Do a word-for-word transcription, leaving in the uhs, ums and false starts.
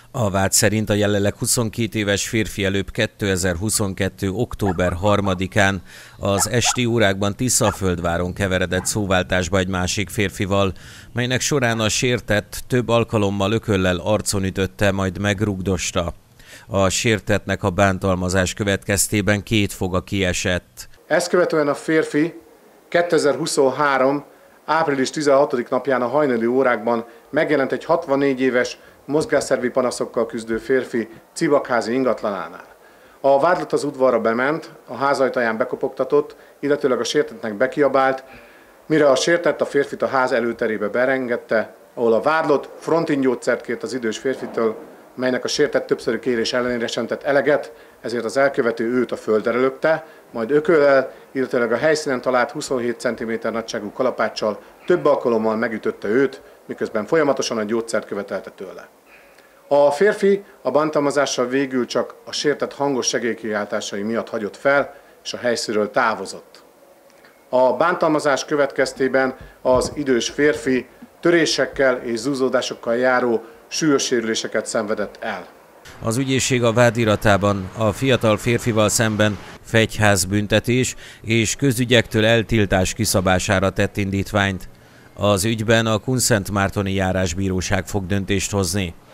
A vád szerint a jelenleg huszonkét éves férfi előbb kétezer-huszonkettő. október harmadikán az esti órákban Tiszaföldváron keveredett szóváltásba egy másik férfival, melynek során a sértett több alkalommal ököllel arcon ütötte, majd megrugdosta. A sértettnek a bántalmazás következtében két foga kiesett. Ezt követően a férfi kétezer-huszonhárom. április tizenhatodika napján a hajnali órákban megjelent egy hatvannégy éves, mozgásszervi panaszokkal küzdő férfi Cibakházi ingatlanánál. A vádlott az udvarra bement, a ház ajtaján bekopogtatott, illetőleg a sértettnek bekiabált, mire a sértett a férfit a ház előterébe berengedte, ahol a vádlott frontingyógyszert kért az idős férfitől, melynek a sértett többszörű kérés ellenére sem tett eleget, ezért az elkövető őt a földre lökte, majd ököllel, illetőleg a helyszínen talált huszonhét centiméter nagyságú kalapáccsal több alkalommal megütötte őt, miközben folyamatosan a gyógyszert követelte tőle. A férfi a bántalmazással végül csak a sértett hangos segélykiáltásai miatt hagyott fel, és a helyszínről távozott. A bántalmazás következtében az idős férfi törésekkel és zúzódásokkal járó súlyos sérüléseket szenvedett el. Az ügyészség a vádiratában a fiatal férfival szemben fegyházbüntetés és közügyektől eltiltás kiszabására tett indítványt. Az ügyben a Kunszentmártoni Járásbíróság fog döntést hozni.